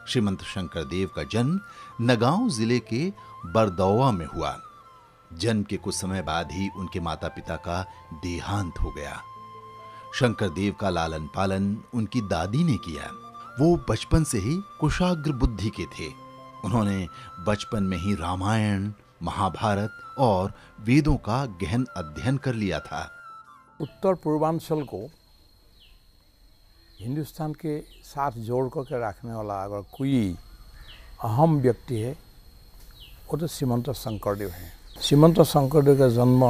श्रीमंत शंकरदेव का जन्म नगांव जिले के बरदौवा में हुआ। जन्म के कुछ समय बाद ही उनके माता पिता का देहांत हो गया। शंकरदेव का लालन पालन उनकी दादी ने किया। वो बचपन से ही कुशाग्र बुद्धि के थे। उन्होंने बचपन में ही रामायण, महाभारत और वेदों का गहन अध्ययन कर लिया था। उत्तर पूर्वांचल को हिंदुस्तान के साथ जोड़ करके रखने वाला अगर कोई अहम व्यक्ति है वो तो श्रीमंत शंकरदेव है। श्रीमंत शंकरदेव का जन्म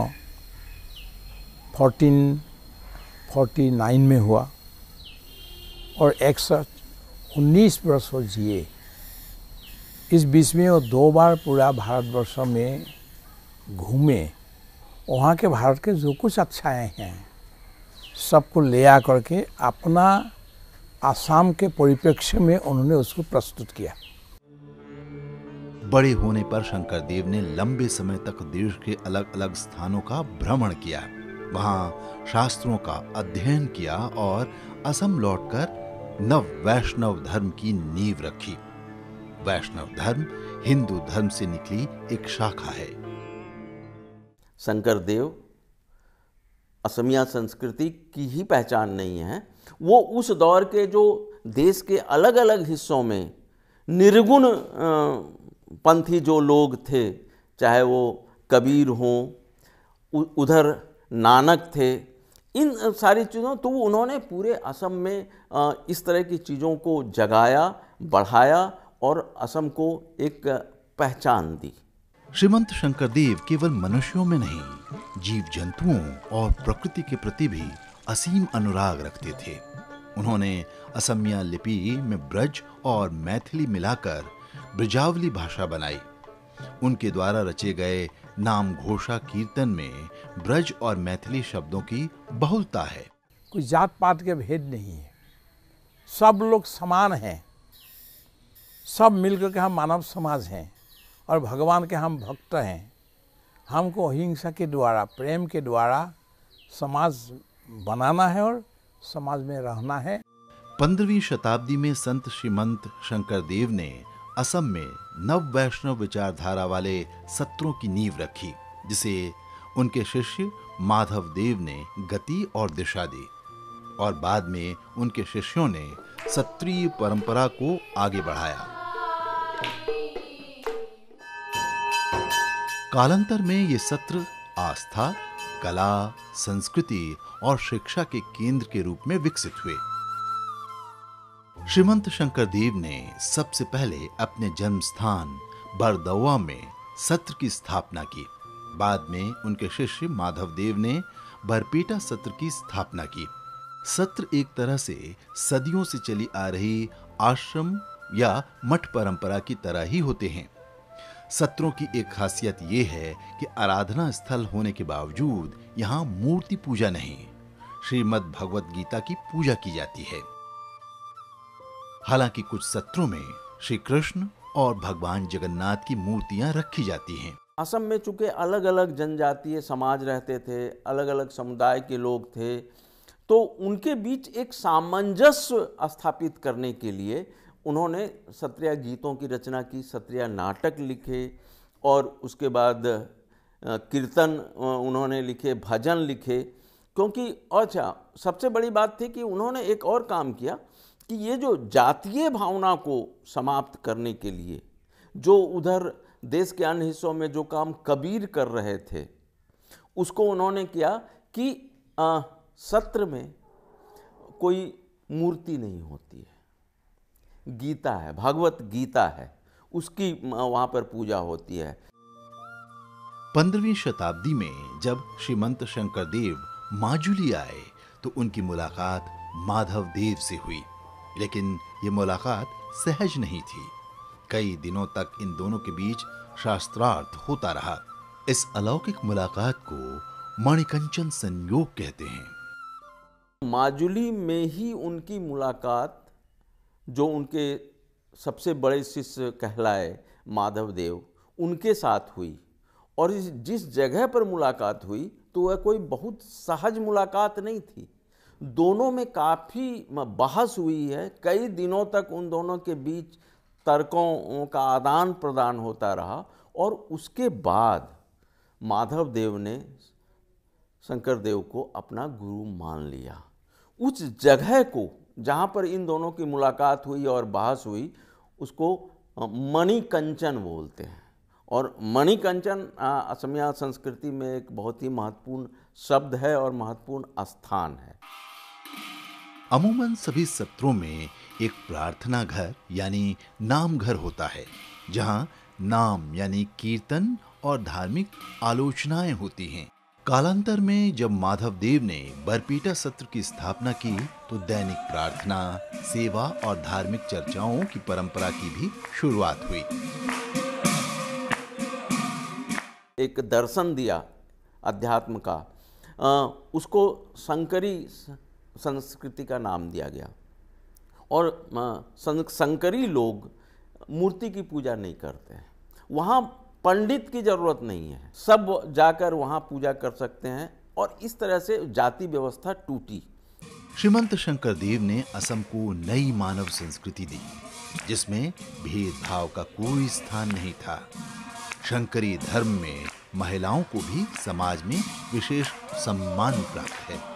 1449 में हुआ और 119 वर्ष वो जिए। इस बीच में वो 2 बार पूरा भारतवर्ष में घूमे। वहाँ के भारत के जो कुछ अच्छाएं हैं सबको ले आकर के अपना आसाम के परिप्रेक्ष्य में उन्होंने उसको प्रस्तुत किया। बड़े होने पर शंकरदेव ने लंबे समय तक देश के अलग अलग स्थानों का भ्रमण किया। वहां शास्त्रों का अध्ययन किया और असम लौटकर नव वैष्णव धर्म की नींव रखी। वैष्णव धर्म हिंदू धर्म से निकली एक शाखा है। शंकरदेव असमिया संस्कृति की ही पहचान नहीं है, वो उस दौर के जो देश के अलग अलग हिस्सों में निर्गुण पंथी जो लोग थे, चाहे वो कबीर हों, उधर नानक थे, इन सारी चीज़ों तो उन्होंने पूरे असम में इस तरह की चीज़ों को जगाया, बढ़ाया और असम को एक पहचान दी। श्रीमंत शंकरदेव केवल मनुष्यों में नहीं, जीव जंतुओं और प्रकृति के प्रति भी असीम अनुराग रखते थे। उन्होंने असमिया लिपि में ब्रज और मैथिली मिलाकर ब्रजावली भाषा बनाई। उनके द्वारा रचे गए नाम घोषा कीर्तन में ब्रज और मैथिली शब्दों की बहुलता है। कोई जात पात के भेद नहीं है, सब लोग समान हैं, सब मिलकर के हम मानव समाज हैं और भगवान के हम भक्त हैं। हमको अहिंसा के द्वारा, प्रेम के द्वारा समाज बनाना है और समाज में रहना है। 15वीं शताब्दी में संत श्रीमंत शंकरदेव ने असम में नव वैष्णव विचारधारा वाले सत्रों की नींव रखी, जिसे उनके शिष्य माधव देव ने गति और दिशा दी और बाद में उनके शिष्यों ने सत्रीय परंपरा को आगे बढ़ाया। कालांतर में ये सत्र आस्था, कला, संस्कृति और शिक्षा के केंद्र के रूप में विकसित हुए। श्रीमंत शंकरदेव ने सबसे पहले अपने जन्म स्थान बरदौवा में सत्र की स्थापना की। बाद में उनके शिष्य माधव देव ने बरपेटा सत्र की स्थापना की। सत्र एक तरह से सदियों से चली आ रही आश्रम या मठ परंपरा की तरह ही होते हैं। सत्रों की एक खासियत ये है कि आराधना स्थल होने के बावजूद यहाँ मूर्ति पूजा नहीं, श्रीमद् भगवत गीता की पूजा की जाती है। हालांकि कुछ सत्रों में श्री कृष्ण और भगवान जगन्नाथ की मूर्तियां रखी जाती हैं। असम में चूंकि अलग अलग जनजातीय समाज रहते थे, अलग अलग समुदाय के लोग थे, तो उनके बीच एक सामंजस्य स्थापित करने के लिए उन्होंने सत्रिया गीतों की रचना की, सत्रिया नाटक लिखे और उसके बाद कीर्तन उन्होंने लिखे, भजन लिखे। क्योंकि अच्छा, सबसे बड़ी बात थी कि उन्होंने एक और काम किया कि ये जो जातीय भावना को समाप्त करने के लिए जो उधर देश के अन्य हिस्सों में जो काम कबीर कर रहे थे, उसको उन्होंने किया कि सत्र में कोई मूर्ति नहीं होती है, गीता है, भगवत गीता है, उसकी वहाँ पर पूजा होती है। 15वीं शताब्दी में जब श्रीमंत शंकरदेव माजुली आए तो उनकी मुलाकात माधव देव से हुई, लेकिन ये मुलाकात सहज नहीं थी। कई दिनों तक इन दोनों के बीच शास्त्रार्थ होता रहा। इस अलौकिक मुलाकात को मणिकंचन संयोग कहते हैं। माजुली में ही उनकी मुलाकात जो उनके सबसे बड़े शिष्य कहलाए माधव देव, उनके साथ हुई। और जिस जगह पर मुलाकात हुई तो वह कोई बहुत सहज मुलाकात नहीं थी। दोनों में काफ़ी बहस हुई है, कई दिनों तक उन दोनों के बीच तर्कों का आदान प्रदान होता रहा और उसके बाद माधव देव ने शंकर देव को अपना गुरु मान लिया। उस जगह को जहाँ पर इन दोनों की मुलाकात हुई और बहस हुई उसको मणिकंचन बोलते हैं। और मणिकंचन असमिया संस्कृति में एक बहुत ही महत्वपूर्ण शब्द है और महत्वपूर्ण स्थान है। अमूमन सभी सत्रों में एक प्रार्थना घर यानी नाम घर होता है, जहां नाम यानी कीर्तन और धार्मिक आलोचनाएं होती हैं। कालांतर में जब माधव देव ने बरपीटा सत्र की स्थापना की तो दैनिक प्रार्थना, सेवा और धार्मिक चर्चाओं की परंपरा की भी शुरुआत हुई। एक दर्शन दिया अध्यात्म का, उसको शंकरी संस्कृति का नाम दिया गया। और शंकरी लोग मूर्ति की पूजा नहीं करते हैं, वहाँ पंडित की जरूरत नहीं है, सब जाकर वहाँ पूजा कर सकते हैं। और इस तरह से जाति व्यवस्था टूटी। श्रीमंत शंकर देव ने असम को नई मानव संस्कृति दी, जिसमें भेदभाव का कोई स्थान नहीं था। शंकरी धर्म में महिलाओं को भी समाज में विशेष सम्मान प्राप्त है।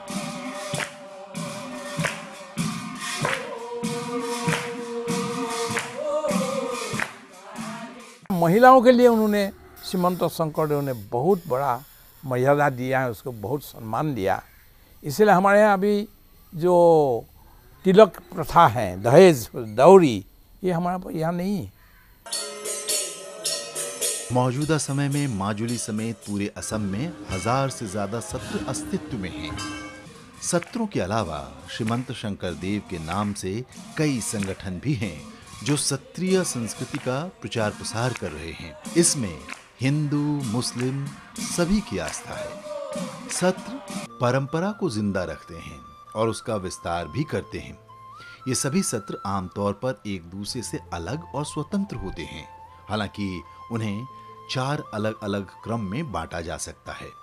महिलाओं के लिए उन्होंने श्रीमंत शंकरदेव ने बहुत बड़ा मर्यादा दिया है, उसको बहुत सम्मान दिया। इसलिए हमारे यहाँ अभी जो तिलक प्रथा है, दहेज दौरी, ये हमारे यहाँ नहीं है। मौजूदा समय में माजुली समेत पूरे असम में 1000 से ज्यादा सत्र अस्तित्व में हैं। सत्रों के अलावा श्रीमंत शंकर देव के नाम से कई संगठन भी हैं जो सत्रीय संस्कृति का प्रचार प्रसार कर रहे हैं। इसमें हिंदू, मुस्लिम सभी की आस्था है। सत्र परंपरा को जिंदा रखते हैं और उसका विस्तार भी करते हैं। ये सभी सत्र आमतौर पर एक दूसरे से अलग और स्वतंत्र होते हैं, हालांकि उन्हें 4 अलग अलग क्रम में बांटा जा सकता है।